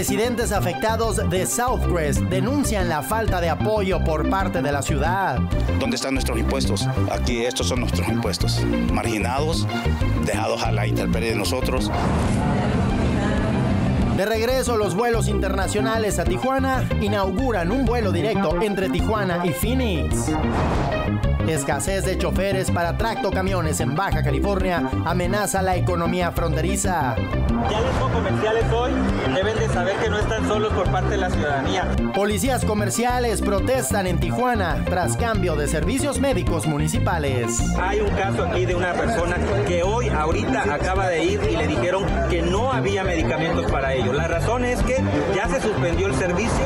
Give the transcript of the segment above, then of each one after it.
Residentes afectados de Southcrest denuncian la falta de apoyo por parte de la ciudad. ¿Dónde están nuestros impuestos? Aquí estos son nuestros impuestos. Marginados, dejados a la intemperie de nosotros. De regreso, los vuelos internacionales a Tijuana inauguran un vuelo directo entre Tijuana y Phoenix. Escasez de choferes para tractocamiones en Baja California amenaza la economía fronteriza. Ya les hago comerciales hoy, deben de saber que no están solos por parte de la ciudadanía. Policías comerciales protestan en Tijuana tras cambio de servicios médicos municipales. Hay un caso aquí de una persona que hoy, ahorita, acaba de ir y le dijeron que no había medicamentos para ello. La razón es que ya se suspendió el servicio.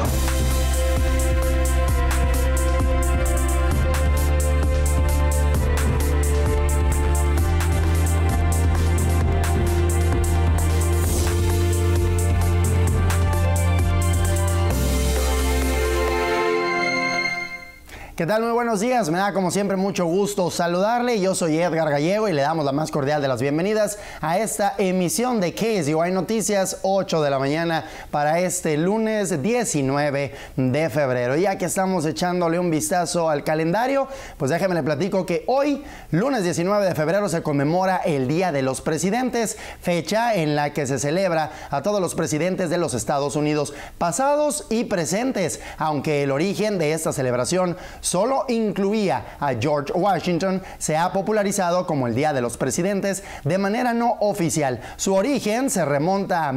¿Qué tal? Muy buenos días. Me da como siempre mucho gusto saludarle. Yo soy Edgar Gallego y le damos la más cordial de las bienvenidas a esta emisión de KSUI Noticias, 8 de la mañana para este lunes 19 de febrero. Ya que estamos echándole un vistazo al calendario, pues déjeme le platico que hoy, lunes 19 de febrero, se conmemora el Día de los Presidentes, fecha en la que se celebra a todos los presidentes de los Estados Unidos pasados y presentes, aunque el origen de esta celebración solo incluía a George Washington, se ha popularizado como el Día de los Presidentes de manera no oficial. Su origen se remonta a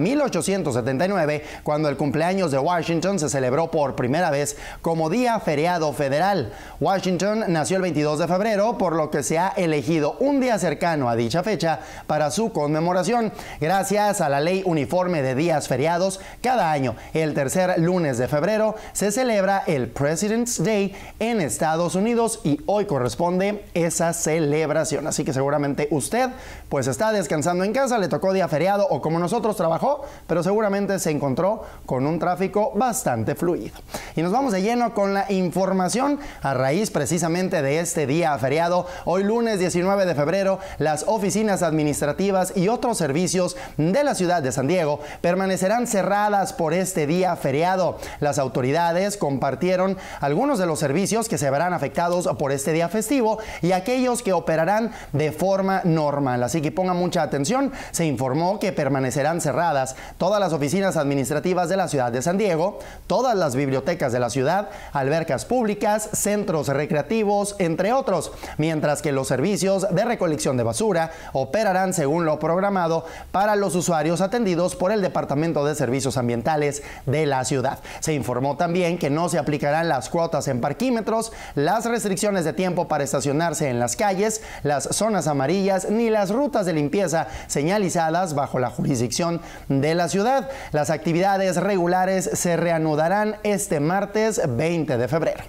1879, cuando el cumpleaños de Washington se celebró por primera vez como día feriado federal. Washington nació el 22 de febrero, por lo que se ha elegido un día cercano a dicha fecha para su conmemoración. Gracias a la ley uniforme de días feriados, cada año, el tercer lunes de febrero, se celebra el President's Day en Estados Unidos y hoy corresponde esa celebración. Así que seguramente usted pues está descansando en casa, le tocó día feriado o como nosotros trabajó, pero seguramente se encontró con un tráfico bastante fluido. Y nos vamos de lleno con la información a raíz precisamente de este día feriado. Hoy lunes 19 de febrero, las oficinas administrativas y otros servicios de la ciudad de San Diego permanecerán cerradas por este día feriado. Las autoridades compartieron algunos de los servicios que se verán afectados por este día festivo y aquellos que operarán de forma normal. Así que pongan mucha atención. Se informó que permanecerán cerradas todas las oficinas administrativas de la ciudad de San Diego, todas las bibliotecas de la ciudad, albercas públicas, centros recreativos, entre otros, mientras que los servicios de recolección de basura operarán según lo programado para los usuarios atendidos por el Departamento de Servicios Ambientales de la ciudad. Se informó también que no se aplicarán las cuotas en parquímetros, las restricciones de tiempo para estacionarse en las calles, las zonas amarillas ni las rutas de limpieza señalizadas bajo la jurisdicción de la ciudad. Las actividades regulares se reanudarán este martes 20 de febrero.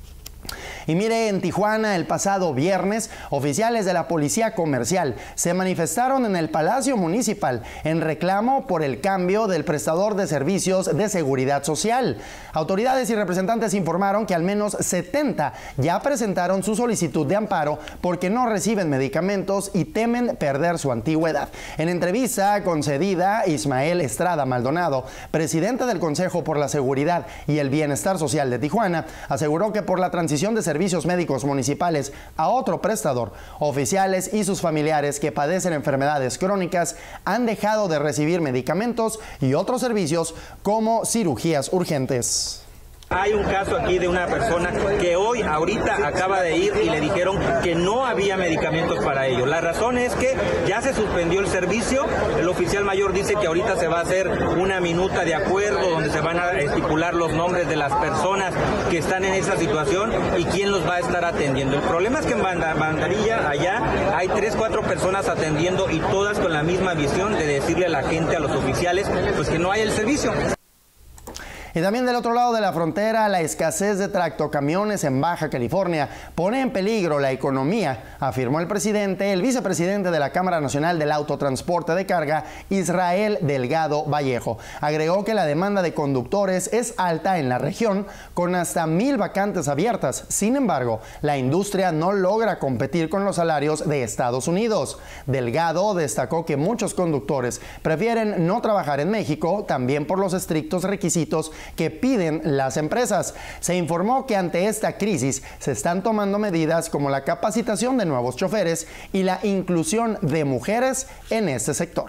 Y mire, en Tijuana el pasado viernes, oficiales de la Policía Comercial se manifestaron en el Palacio Municipal en reclamo por el cambio del prestador de servicios de seguridad social. Autoridades y representantes informaron que al menos 70 ya presentaron su solicitud de amparo porque no reciben medicamentos y temen perder su antigüedad. En entrevista concedida, Ismael Estrada Maldonado, presidente del Consejo por la Seguridad y el Bienestar Social de Tijuana, aseguró que por la transición de servicios médicos municipales a otro prestador, oficiales y sus familiares que padecen enfermedades crónicas han dejado de recibir medicamentos y otros servicios como cirugías urgentes. Hay un caso aquí de una persona que hoy, ahorita, acaba de ir y le dijeron que no había medicamentos para ello. La razón es que ya se suspendió el servicio. El oficial mayor dice que ahorita se va a hacer una minuta de acuerdo donde se van a estipular los nombres de las personas que están en esa situación y quién los va a estar atendiendo. El problema es que en Bandarilla, allá, hay 3, 4 personas atendiendo y todas con la misma visión de decirle a la gente, a los oficiales, pues que no hay el servicio. Y también del otro lado de la frontera, la escasez de tractocamiones en Baja California pone en peligro la economía, afirmó el vicepresidente de la Cámara Nacional del Autotransporte de Carga, Israel Delgado Vallejo. Agregó que la demanda de conductores es alta en la región, con hasta 1,000 vacantes abiertas. Sin embargo, la industria no logra competir con los salarios de Estados Unidos. Delgado destacó que muchos conductores prefieren no trabajar en México, también por los estrictos requisitos que piden las empresas. Se informó que ante esta crisis se están tomando medidas como la capacitación de nuevos choferes y la inclusión de mujeres en este sector.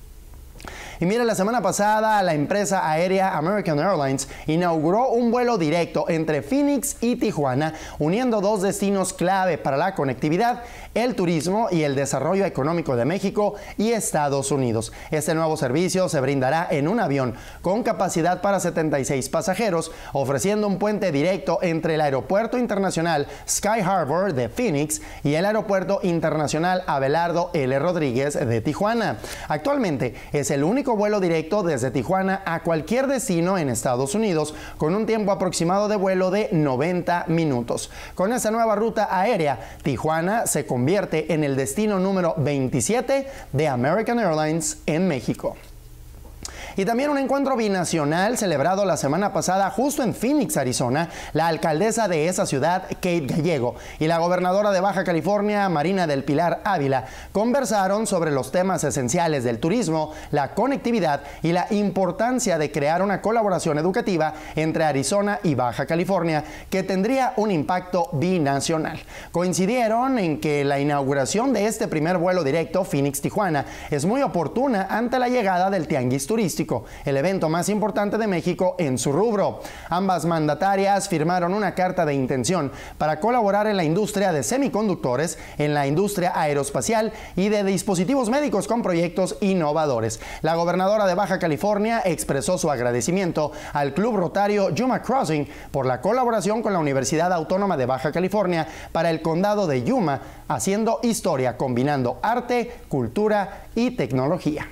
Y mira, la semana pasada la empresa aérea American Airlines inauguró un vuelo directo entre Phoenix y Tijuana, uniendo dos destinos clave para la conectividad, el turismo y el desarrollo económico de México y Estados Unidos. Este nuevo servicio se brindará en un avión con capacidad para 76 pasajeros, ofreciendo un puente directo entre el Aeropuerto Internacional Sky Harbor de Phoenix y el Aeropuerto Internacional Abelardo L. Rodríguez de Tijuana. Actualmente es el único vuelo directo desde Tijuana a cualquier destino en Estados Unidos, con un tiempo aproximado de vuelo de 90 minutos. Con esta nueva ruta aérea, Tijuana se convierte en el destino número 27 de American Airlines en México. Y también un encuentro binacional celebrado la semana pasada justo en Phoenix, Arizona. La alcaldesa de esa ciudad, Kate Gallego, y la gobernadora de Baja California, Marina del Pilar Ávila, conversaron sobre los temas esenciales del turismo, la conectividad y la importancia de crear una colaboración educativa entre Arizona y Baja California que tendría un impacto binacional. Coincidieron en que la inauguración de este primer vuelo directo Phoenix-Tijuana es muy oportuna ante la llegada del Tianguis Turístico, el evento más importante de México en su rubro. Ambas mandatarias firmaron una carta de intención para colaborar en la industria de semiconductores, en la industria aeroespacial y de dispositivos médicos con proyectos innovadores. La gobernadora de Baja California expresó su agradecimiento al Club Rotario Yuma Crossing por la colaboración con la Universidad Autónoma de Baja California para el condado de Yuma, haciendo historia combinando arte, cultura y tecnología.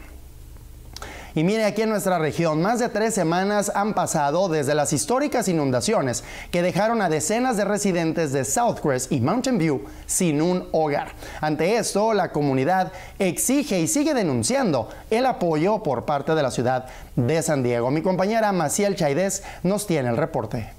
Y mire, aquí en nuestra región, más de 3 semanas han pasado desde las históricas inundaciones que dejaron a decenas de residentes de Southcrest y Mountain View sin un hogar. Ante esto, la comunidad exige y sigue denunciando el apoyo por parte de la ciudad de San Diego. Mi compañera Maciel Chaidez nos tiene el reporte.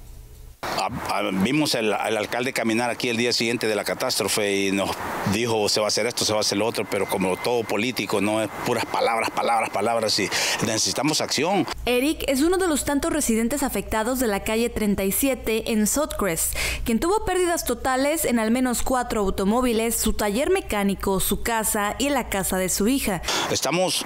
Vimos al alcalde caminar aquí el día siguiente de la catástrofe y nos dijo se va a hacer esto, se va a hacer lo otro, pero como todo político no es puras palabras y necesitamos acción. Eric es uno de los tantos residentes afectados de la calle 37 en Southcrest, quien tuvo pérdidas totales en al menos 4 automóviles, su taller mecánico, su casa y la casa de su hija. Estamos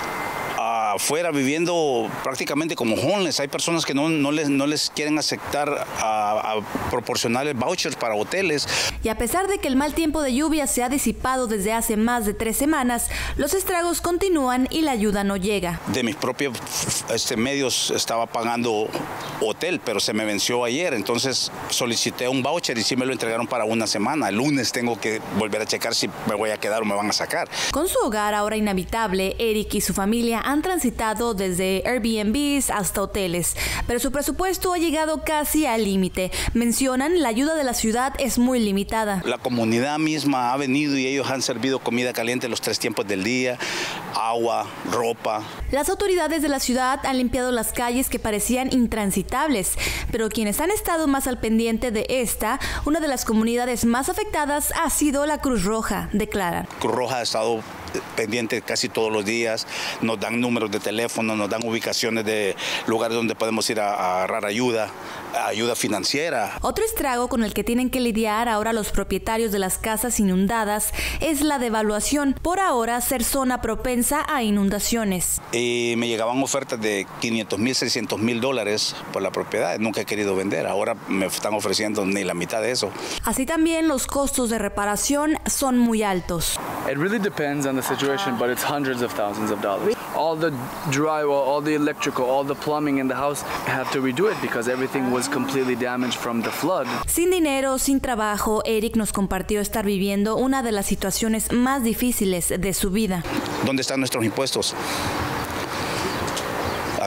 afuera viviendo prácticamente como homeless. Hay personas que no les quieren aceptar a proporcionarles vouchers para hoteles. Y a pesar de que el mal tiempo de lluvia se ha disipado desde hace más de 3 semanas, los estragos continúan y la ayuda no llega. De mis propios medios estaba pagando hotel, pero se me venció ayer, entonces solicité un voucher y sí me lo entregaron para una semana. El lunes tengo que volver a checar si me voy a quedar o me van a sacar. Con su hogar ahora inhabitable, Eric y su familia han transitado desde Airbnbs hasta hoteles, pero su presupuesto ha llegado casi al límite. Mencionan, la ayuda de la ciudad es muy limitada. La comunidad misma ha venido y ellos han servido comida caliente los 3 tiempos del día, agua, ropa. Las autoridades de la ciudad han limpiado las calles que parecían intransitables, pero quienes han estado más al pendiente de esta, una de las comunidades más afectadas, ha sido la Cruz Roja, declaran. Cruz Roja ha estado pendiente casi todos los días, nos dan números de teléfono, nos dan ubicaciones de lugares donde podemos ir a agarrar ayuda financiera. Otro estrago con el que tienen que lidiar ahora los propietarios de las casas inundadas es la devaluación, por ahora ser zona propensa a inundaciones. Y me llegaban ofertas de $500,000, $600,000 por la propiedad, nunca he querido vender, ahora me están ofreciendo ni la mitad de eso. Así también los costos de reparación son muy altos. It really depends on the situation, but it's hundreds of thousands of dollars. All the drywall, all the electrical, all the plumbing in the house, I have to redo it because everything was completely damaged from the flood. Sin dinero, sin trabajo, Eric nos compartió estar viviendo una de las situaciones más difíciles de su vida. ¿Dónde están nuestros impuestos?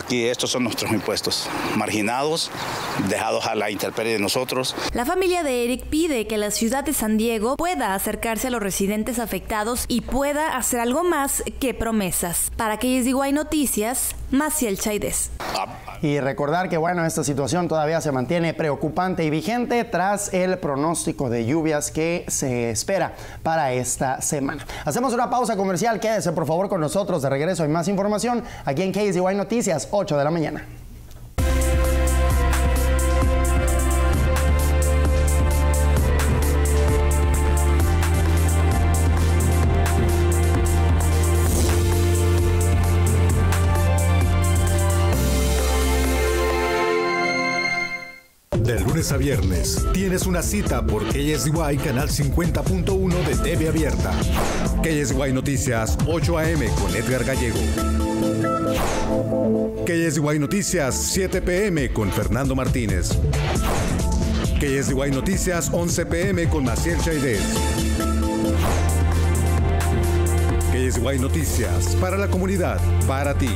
Aquí estos son nuestros impuestos, marginados, dejados a la intemperie de nosotros. La familia de Eric pide que la ciudad de San Diego pueda acercarse a los residentes afectados y pueda hacer algo más que promesas. Para KSDY Noticias, Maciel Chaidez. Y recordar que esta situación todavía se mantiene preocupante y vigente tras el pronóstico de lluvias que se espera para esta semana. Hacemos una pausa comercial, quédese por favor con nosotros, de regreso hay más información aquí en KSDY Noticias, 8 de la mañana. De lunes a viernes, tienes una cita por KSDY Canal 50.1 de TV Abierta. KSDY Noticias, 8 a.m. con Edgar Gallego. KSDY Noticias, 7 p.m. con Fernando Martínez. KSDY Noticias, 11 p.m. con Maciel Chaidez. KSDY Noticias, para la comunidad, para ti.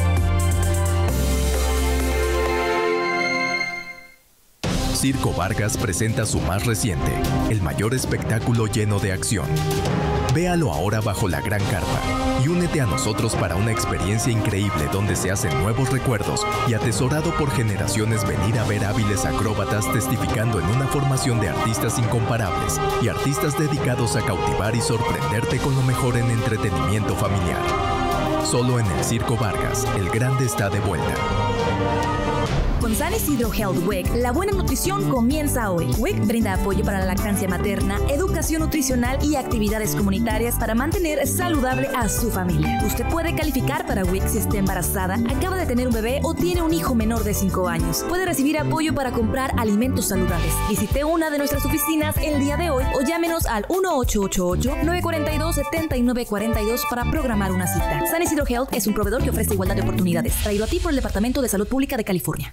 Circo Vargas presenta su más reciente, el mayor espectáculo lleno de acción. Véalo ahora bajo la gran carpa y únete a nosotros para una experiencia increíble donde se hacen nuevos recuerdos y atesorado por generaciones venir a ver hábiles acróbatas testificando en una formación de artistas incomparables y artistas dedicados a cautivar y sorprenderte con lo mejor en entretenimiento familiar. Solo en el Circo Vargas, el grande está de vuelta. Con San Isidro Health WIC, la buena nutrición comienza hoy. WIC brinda apoyo para la lactancia materna, educación nutricional y actividades comunitarias para mantener saludable a su familia. Usted puede calificar para WIC si está embarazada, acaba de tener un bebé o tiene un hijo menor de 5 años. Puede recibir apoyo para comprar alimentos saludables. Visite una de nuestras oficinas el día de hoy o llámenos al 1-888-942-7942 para programar una cita. San Isidro Health es un proveedor que ofrece igualdad de oportunidades. Traído a ti por el Departamento de Salud Pública de California.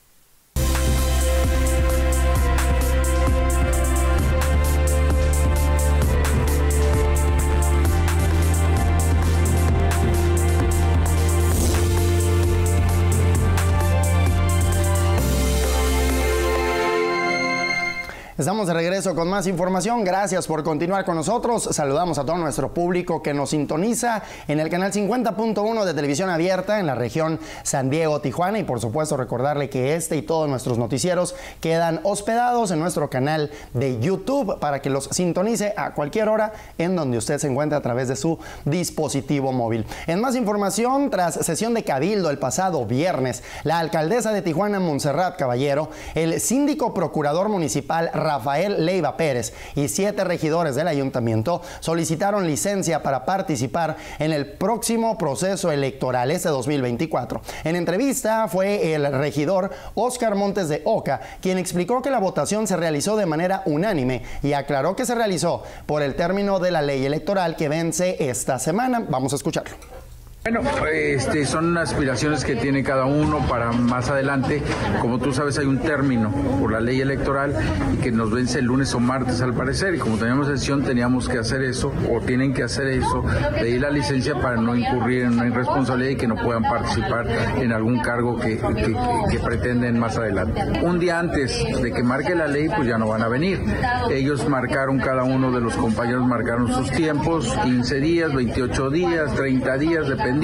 Estamos de regreso con más información. Gracias por continuar con nosotros. Saludamos a todo nuestro público que nos sintoniza en el canal 50.1 de televisión abierta en la región San Diego, Tijuana. Y por supuesto recordarle que este y todos nuestros noticieros quedan hospedados en nuestro canal de YouTube para que los sintonice a cualquier hora en donde usted se encuentre a través de su dispositivo móvil. En más información, tras sesión de cabildo el pasado viernes, la alcaldesa de Tijuana, Montserrat Caballero, el síndico procurador municipal Rafael Leiva Pérez y 7 regidores del ayuntamiento solicitaron licencia para participar en el próximo proceso electoral este 2024. En entrevista fue el regidor Óscar Montes de Oca quien explicó que la votación se realizó de manera unánime y aclaró que se realizó por el término de la ley electoral que vence esta semana. Vamos a escucharlo. Bueno, son aspiraciones que tiene cada uno para más adelante. Como tú sabes, hay un término por la ley electoral que nos vence el lunes o martes al parecer, y como teníamos sesión teníamos que hacer eso, o tienen que hacer eso, pedir la licencia para no incurrir en una irresponsabilidad y que no puedan participar en algún cargo que pretenden más adelante. Un día antes de que marque la ley, pues ya no van a venir. Ellos marcaron, cada uno de los compañeros marcaron sus tiempos, 15 días, 28 días, 30 días, dependiendo.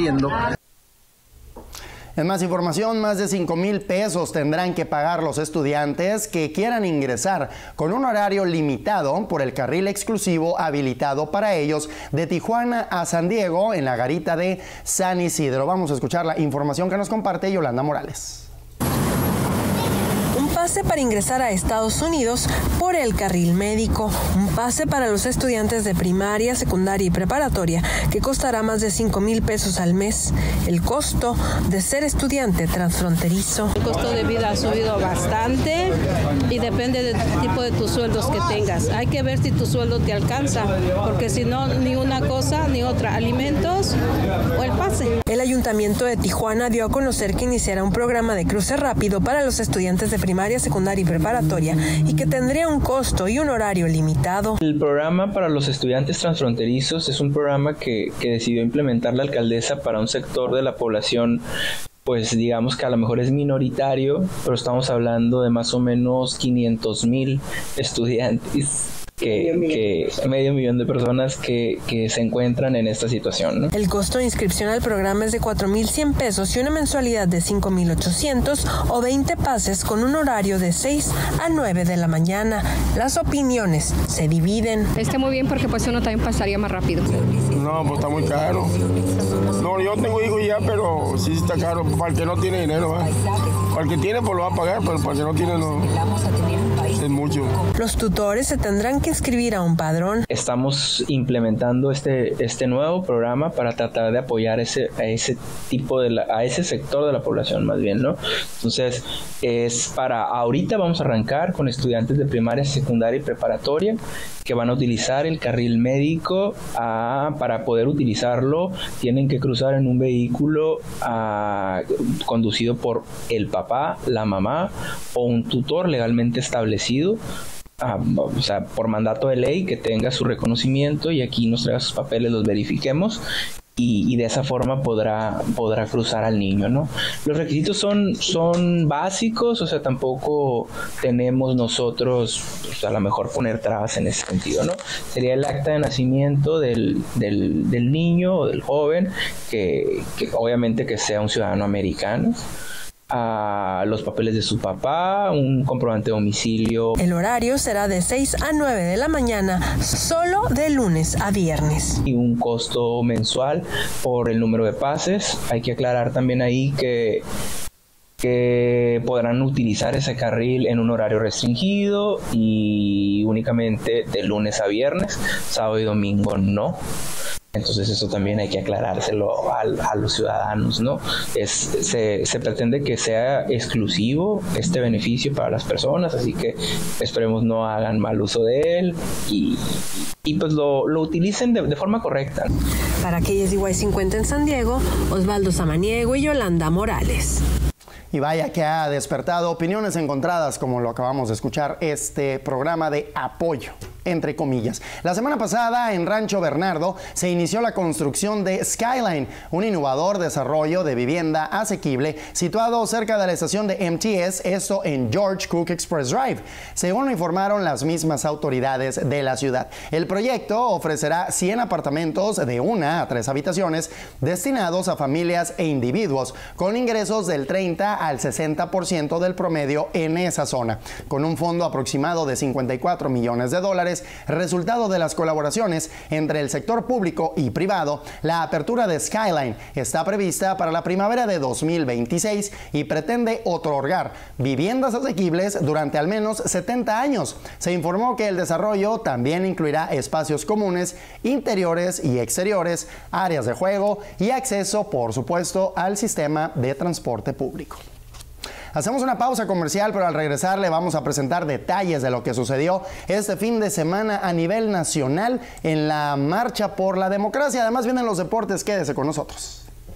En más información, más de 5,000 pesos tendrán que pagar los estudiantes que quieran ingresar con un horario limitado por el carril exclusivo habilitado para ellos de Tijuana a San Diego en la garita de San Isidro. Vamos a escuchar la información que nos comparte Yolanda Morales. Pase para ingresar a Estados Unidos por el carril médico, un pase para los estudiantes de primaria, secundaria y preparatoria que costará más de 5,000 pesos al mes. El costo de ser estudiante transfronterizo. El costo de vida ha subido bastante y depende del tipo de tus sueldos que tengas. Hay que ver si tu sueldo te alcanza, porque si no, ni una cosa ni otra, alimentos o el pase. El Ayuntamiento de Tijuana dio a conocer que iniciará un programa de cruce rápido para los estudiantes de primaria, secundaria y preparatoria y que tendría un costo y un horario limitado. El programa para los estudiantes transfronterizos es un programa que decidió implementar la alcaldesa para un sector de la población pues digamos que a lo mejor es minoritario, pero estamos hablando de más o menos 500,000 estudiantes. Que medio millón de personas que se encuentran en esta situación, ¿no? El costo de inscripción al programa es de 4,100 pesos y una mensualidad de 5,800 o 20 pases con un horario de 6 a 9 de la mañana. Las opiniones se dividen. Está muy bien porque pues uno también pasaría más rápido. No, pues está muy caro. No, yo tengo hijos ya, pero sí está caro. Para el que no tiene dinero, ¿eh? Para el que tiene, pues lo va a pagar, pero para el que no tiene, no. Es mucho. Los tutores se tendrán que inscribir a un padrón. Estamos implementando este nuevo programa para tratar de apoyar a ese sector de la población más bien, ¿no? Entonces, ahorita vamos a arrancar con estudiantes de primaria, secundaria y preparatoria que van a utilizar el carril médico. Para poder utilizarlo tienen que cruzar en un vehículo conducido por el papá, la mamá o un tutor legalmente establecido, o sea, por mandato de ley, que tenga su reconocimiento y aquí nos traiga sus papeles, los verifiquemos y de esa forma podrá cruzar al niño, ¿no? Los requisitos son básicos, o sea, tampoco tenemos nosotros, pues, a lo mejor poner trabas en ese sentido, ¿no? Sería el acta de nacimiento del niño o del joven, que obviamente que sea un ciudadano americano, los papeles de su papá, un comprobante de domicilio. El horario será de 6 a 9 de la mañana, solo de lunes a viernes. Y un costo mensual por el número de pases. Hay que aclarar también ahí que podrán utilizar ese carril en un horario restringido y únicamente de lunes a viernes, sábado y domingo no. Entonces eso también hay que aclarárselo a los ciudadanos, ¿no? Se pretende que sea exclusivo este beneficio para las personas, así que esperemos no hagan mal uso de él y pues lo utilicen de forma correcta. Para KSDY 50 en San Diego, Osvaldo Samaniego y Yolanda Morales. Y vaya que ha despertado opiniones encontradas, como lo acabamos de escuchar, este programa de apoyo, entre comillas. La semana pasada, en Rancho Bernardo, se inició la construcción de Skyline, un innovador desarrollo de vivienda asequible situado cerca de la estación de MTS, esto en George Cook Express Drive, según lo informaron las mismas autoridades de la ciudad. El proyecto ofrecerá 100 apartamentos de 1 a 3 habitaciones destinados a familias e individuos con ingresos del 30 al 60% del promedio en esa zona, con un fondo aproximado de $54 millones, resultado de las colaboraciones entre el sector público y privado. La apertura de Skyline está prevista para la primavera de 2026 y pretende otorgar viviendas asequibles durante al menos 70 años. Se informó que el desarrollo también incluirá espacios comunes, interiores y exteriores, áreas de juego y acceso, por supuesto, al sistema de transporte público. Hacemos una pausa comercial, pero al regresar le vamos a presentar detalles de lo que sucedió este fin de semana a nivel nacional en la Marcha por la Democracia. Además vienen los deportes, quédese con nosotros.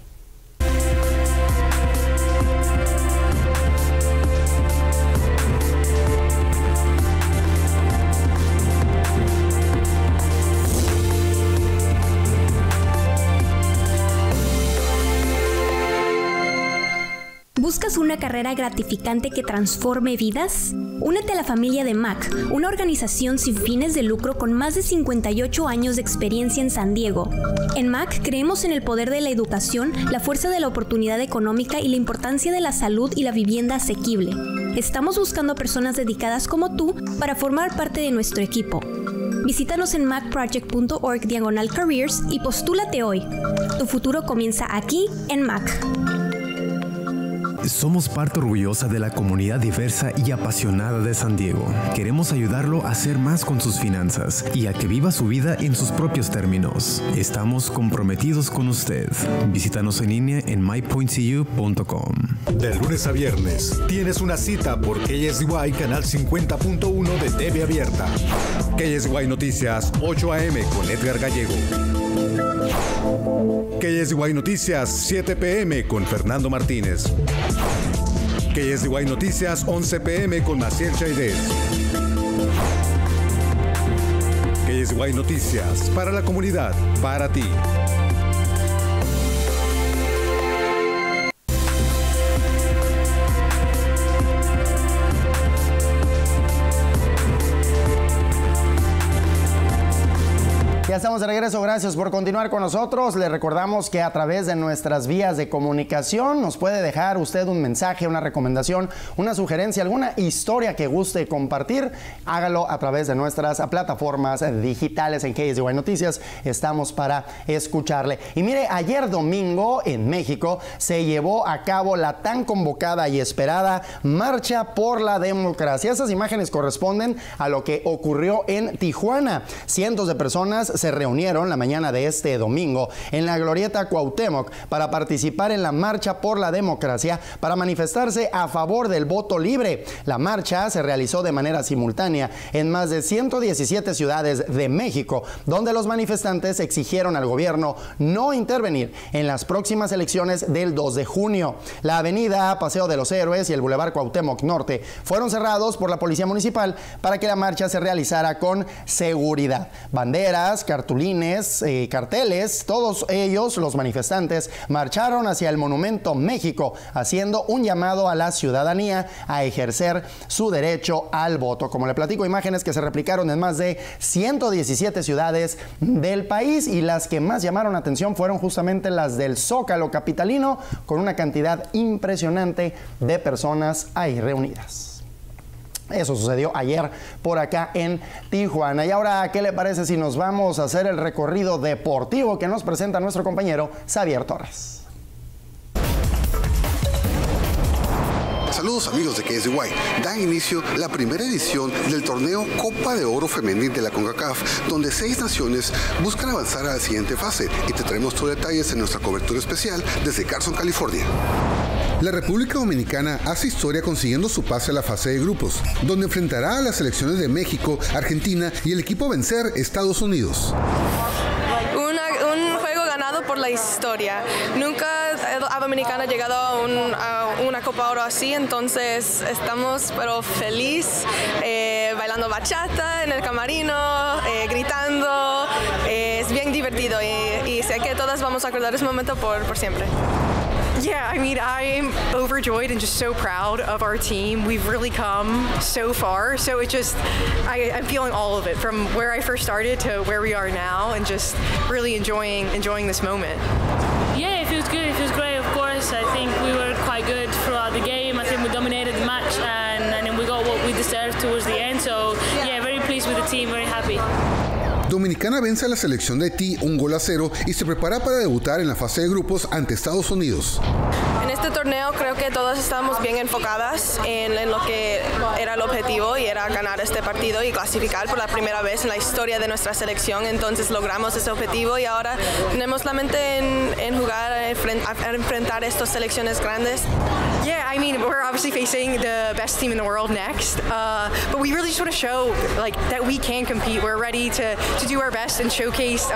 ¿Buscas una carrera gratificante que transforme vidas? Únete a la familia de MAC, una organización sin fines de lucro con más de 58 años de experiencia en San Diego. En MAC creemos en el poder de la educación, la fuerza de la oportunidad económica y la importancia de la salud y la vivienda asequible. Estamos buscando personas dedicadas como tú para formar parte de nuestro equipo. Visítanos en macproject.org/careers y postúlate hoy. Tu futuro comienza aquí en MAC. Somos parte orgullosa de la comunidad diversa y apasionada de San Diego. Queremos ayudarlo a hacer más con sus finanzas y a que viva su vida en sus propios términos. Estamos comprometidos con usted. Visítanos en línea en mypointcu.com. De lunes a viernes, tienes una cita por KSDY Canal 50.1 de TV Abierta. KSDY Noticias, 8 a.m. con Edgar Gallego. KSDY Noticias, 7 p.m. con Fernando Martínez. KSDY Noticias, 11 p.m. con Maciel Chaidez. KSDY Noticias, para la comunidad, para ti. estamos de regreso, gracias por continuar con nosotros. Le recordamos que a través de nuestras vías de comunicación nos puede dejar usted un mensaje, una recomendación, una sugerencia, alguna historia que guste compartir. Hágalo a través de nuestras plataformas digitales en KSDY Noticias. Estamos para escucharle. Y mire, ayer domingo en México se llevó a cabo la tan convocada y esperada Marcha por la Democracia. Esas imágenes corresponden a lo que ocurrió en Tijuana. Cientos de personas se reunieron la mañana de este domingo en la glorieta Cuauhtémoc para participar en la Marcha por la Democracia, para manifestarse a favor del voto libre. La marcha se realizó de manera simultánea en más de 117 ciudades de México, donde los manifestantes exigieron al gobierno no intervenir en las próximas elecciones del 2 de junio. La avenida Paseo de los Héroes y el Boulevard Cuauhtémoc Norte fueron cerrados por la Policía Municipal para que la marcha se realizara con seguridad. Banderas, cartulines, carteles, todos ellos, los manifestantes, marcharon hacia el Monumento México, haciendo un llamado a la ciudadanía a ejercer su derecho al voto. Como le platico, imágenes que se replicaron en más de 117 ciudades del país, y las que más llamaron atención fueron justamente las del Zócalo capitalino, con una cantidad impresionante de personas ahí reunidas. Eso sucedió ayer por acá en Tijuana. Y ahora, ¿qué le parece si nos vamos a hacer el recorrido deportivo que nos presenta nuestro compañero Xavier Torres? Saludos amigos de KSDY. Da inicio la primera edición del torneo Copa de Oro Femenil de la CONCACAF, donde 6 naciones buscan avanzar a la siguiente fase, y te traemos tus detalles en nuestra cobertura especial desde Carson, California. La República Dominicana hace historia consiguiendo su pase a la fase de grupos, donde enfrentará a las selecciones de México, Argentina y el equipo a vencer, Estados Unidos. Un juego ganado por la historia. Nunca a Dominicana ha llegado a una Copa Oro así, entonces estamos pero feliz, bailando bachata en el camerino, gritando. Es bien divertido y sé que todas vamos a acordar ese momento por siempre. Yeah, I mean, I'm overjoyed and just so proud of our team. We've really come so far. So it just, I'm feeling all of it, from where I first started to where we are now, and just really enjoying this moment. Yeah, it feels good. It feels great, of course. I think we were quite good throughout the game. I think we dominated the match, and then we got what we deserved towards the end. So yeah, very pleased with the team, very happy. Dominicana vence a la selección de Haití 1-0 y se prepara para debutar en la fase de grupos ante Estados Unidos. En este torneo creo que todas estábamos bien enfocadas en lo que era el objetivo, y era ganar este partido y clasificar por la primera vez en la historia de nuestra selección. Entonces logramos ese objetivo y ahora tenemos la mente en jugar, a enfrentar estas selecciones grandes. Yeah, I mean, we're obviously facing the best team in the world next, but we really just want to show that we can compete. We're ready to do our best and showcase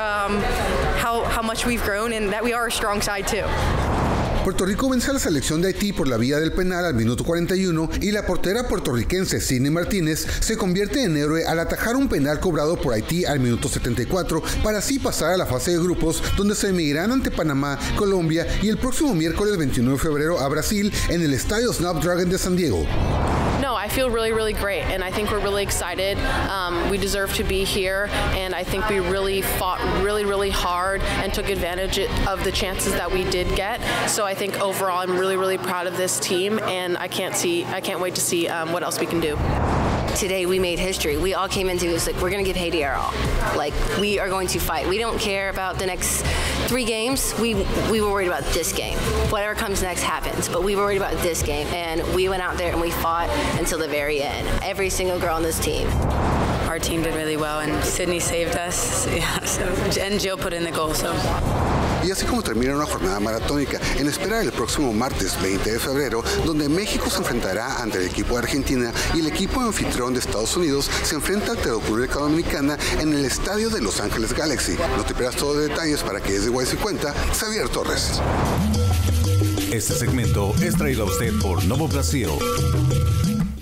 how much we've grown, and that we are a strong side too. Puerto Rico vence a la selección de Haití por la vía del penal al minuto 41, y la portera puertorriquense Sidney Martínez se convierte en héroe al atajar un penal cobrado por Haití al minuto 74, para así pasar a la fase de grupos, donde se medirán ante Panamá, Colombia y el próximo miércoles 21 de febrero a Brasil en el Estadio Snapdragon de San Diego. No, I feel really great, and I think we're really excited. We deserve to be here, and I think we really fought really hard and took advantage of the chances that we did get. So I think overall I'm really proud of this team, and I can't wait to see what else we can do. Today we made history. We all came into this like, we're going to give Haiti our all. Like, we are going to fight. We don't care about the next 3 games. We were worried about this game. Whatever comes next happens, but we were worried about this game, and we went out there and we fought until the very end. Every single girl on this team. Our team did really well, and Sydney saved us. Yeah, and Jill put in the goal. So. Y así como termina una jornada maratónica, en espera del próximo martes 20 de febrero, donde México se enfrentará ante el equipo de Argentina y el equipo anfitrión de Estados Unidos se enfrenta ante la República Dominicana en el estadio de Los Ángeles Galaxy. No te pierdas todos los detalles para que desde KSDY, Xavier Torres. Este segmento es traído a usted por Novo Brasil.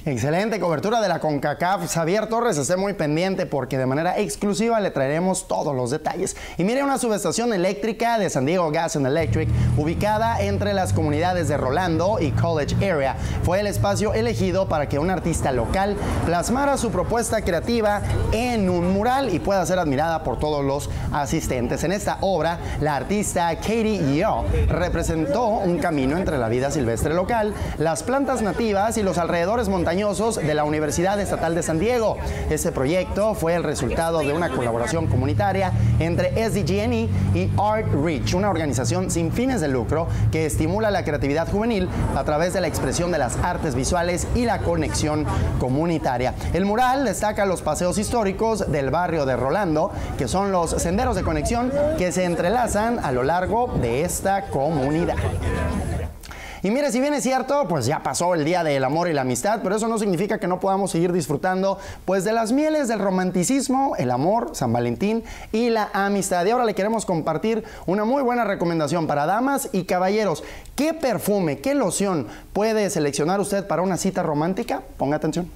Excelente cobertura de la CONCACAF. Xavier Torres, esté muy pendiente porque de manera exclusiva le traeremos todos los detalles. Y mire, una subestación eléctrica de San Diego Gas and Electric, ubicada entre las comunidades de Rolando y College Area, fue el espacio elegido para que un artista local plasmara su propuesta creativa en un mural y pueda ser admirada por todos los asistentes. En esta obra, la artista Katie Yeo representó un camino entre la vida silvestre local, las plantas nativas y los alrededores montañosos de la Universidad Estatal de San Diego. Este proyecto fue el resultado de una colaboración comunitaria entre SDG&E y Art Reach, una organización sin fines de lucro que estimula la creatividad juvenil a través de la expresión de las artes visuales y la conexión comunitaria. El mural destaca los paseos históricos del barrio de Rolando, que son los senderos de conexión que se entrelazan a lo largo de esta comunidad. Y mire, si bien es cierto, pues ya pasó el Día del Amor y la Amistad, pero eso no significa que no podamos seguir disfrutando pues de las mieles del romanticismo, el amor, San Valentín y la amistad. Y ahora le queremos compartir una muy buena recomendación para damas y caballeros. ¿Qué perfume, qué loción puede seleccionar usted para una cita romántica? Ponga atención.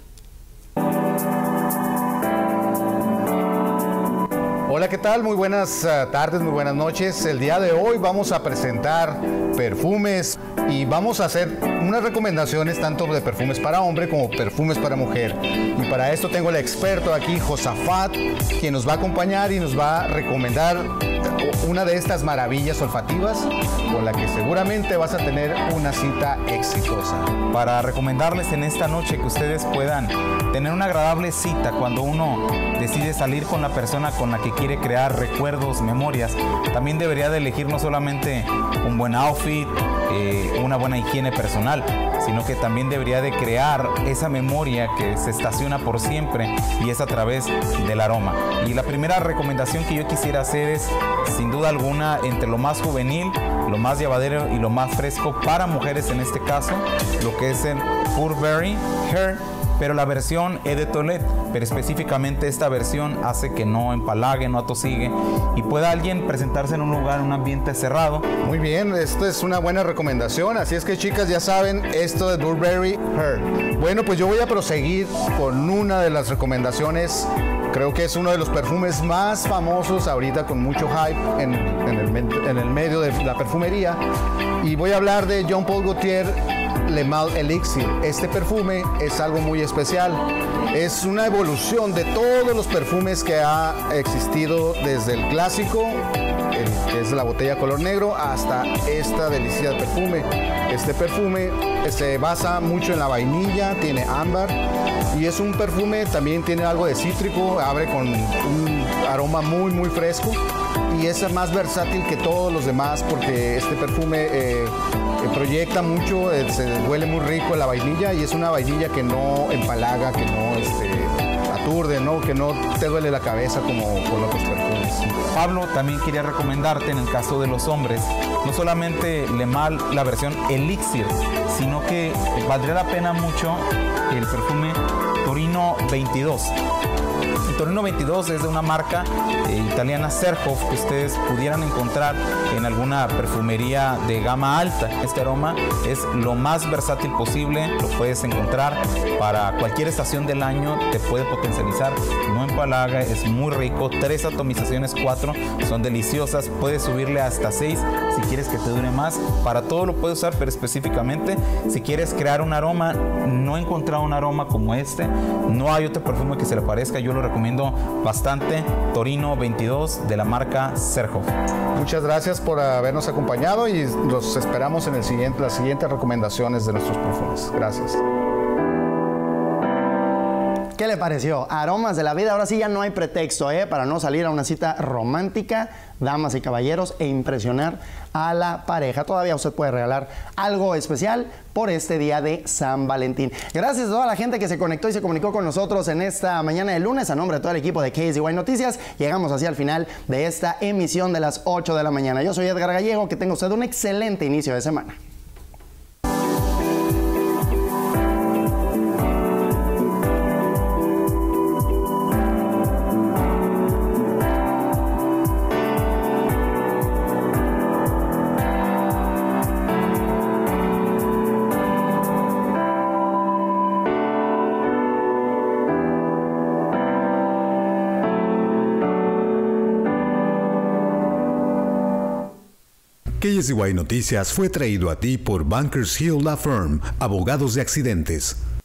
Hola, ¿qué tal? Muy buenas tardes, muy buenas noches. El día de hoy vamos a presentar perfumes y vamos a hacer unas recomendaciones tanto de perfumes para hombre como perfumes para mujer. Y para esto tengo el experto aquí, Josafat, quien nos va a acompañar y nos va a recomendar una de estas maravillas olfativas con la que seguramente vas a tener una cita exitosa. Para recomendarles en esta noche que ustedes puedan tener una agradable cita cuando uno decide salir con la persona con la que quiere crear recuerdos, memorias, también debería de elegir no solamente un buen outfit, una buena higiene personal, sino que también debería de crear esa memoria que se estaciona por siempre y es a través del aroma. Y la primera recomendación que yo quisiera hacer es, sin duda alguna, entre lo más juvenil, lo más llevadero y lo más fresco para mujeres en este caso, lo que es el Burberry Her, pero la versión Eau de Toilette, pero específicamente esta versión hace que no empalague, no atosigue y pueda alguien presentarse en un lugar, en un ambiente cerrado. Muy bien, esto es una buena recomendación, así es que chicas ya saben esto de Burberry Her. Bueno, pues yo voy a proseguir con una de las recomendaciones. Creo que es uno de los perfumes más famosos ahorita con mucho hype en el medio de la perfumería y voy a hablar de Jean Paul Gaultier Le Mal Elixir. Este perfume es algo muy especial. Es una evolución de todos los perfumes que ha existido desde el clásico, que es la botella color negro, hasta esta delicia de perfume. Este perfume se basa mucho en la vainilla, tiene ámbar y es un perfume, también tiene algo de cítrico, abre con un aroma muy muy fresco y es más versátil que todos los demás porque este perfume proyecta mucho, se huele muy rico la vainilla y es una vainilla que no empalaga, que no aturde, ¿no? Que no te duele la cabeza como con otros perfumes. Pablo, también quería recomendarte en el caso de los hombres, no solamente Le Mal, la versión Elixir, sino que valdría la pena mucho el perfume Torino 22. El Torino 22 es de una marca italiana Serhoff que ustedes pudieran encontrar en alguna perfumería de gama alta. Este aroma es lo más versátil posible, lo puedes encontrar para cualquier estación del año, te puede potencializar, no empalaga, es muy rico, 3 atomizaciones, 4, son deliciosas, puedes subirle hasta 6 si quieres que te dure más, para todo lo puedes usar, pero específicamente si quieres crear un aroma, no he encontrado un aroma como este, no hay otro perfume que se le parezca, yo lo recomiendo bastante, Torino 22 de la marca Serhoff. Muchas gracias por habernos acompañado y los esperamos en las siguientes recomendaciones de nuestros perfumes. Gracias. ¿Qué le pareció? Aromas de la vida. Ahora sí ya no hay pretexto para no salir a una cita romántica, damas y caballeros, e impresionar a la pareja. Todavía usted puede regalar algo especial por este día de San Valentín. Gracias a toda la gente que se conectó y se comunicó con nosotros en esta mañana de lunes. A nombre de todo el equipo de KSDY Noticias, llegamos así al final de esta emisión de las 8 de la mañana. Yo soy Edgar Gallego. Que tenga usted un excelente inicio de semana. KSY Noticias fue traído a ti por Bankers Hill Law Firm, abogados de accidentes.